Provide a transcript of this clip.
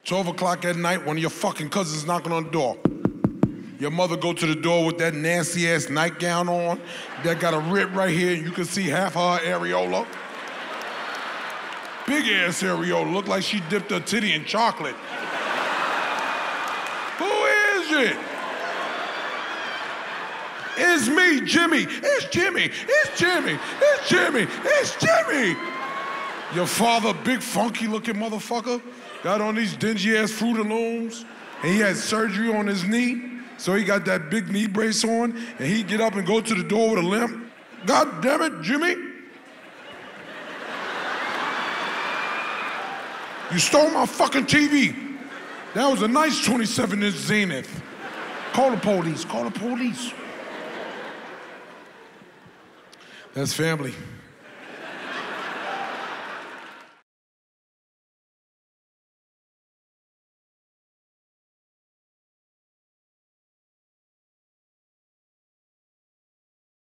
12 o'clock at night, one of your fucking cousins knocking on the door. Your mother go to the door with that nasty-ass nightgown on that got a rip right here, and you can see half her areola. Big-ass areola, look like she dipped her titty in chocolate. Who is it? It's me, Jimmy. It's Jimmy. It's Jimmy. It's Jimmy. It's Jimmy. Your father, big funky-looking motherfucker, got on these dingy-ass Fruit of Looms, and he had surgery on his knee. So he got that big knee brace on, and he'd get up and go to the door with a limp. God damn it, Jimmy. You stole my fucking TV. That was a nice 27-inch Zenith. Call the police, call the police. That's family.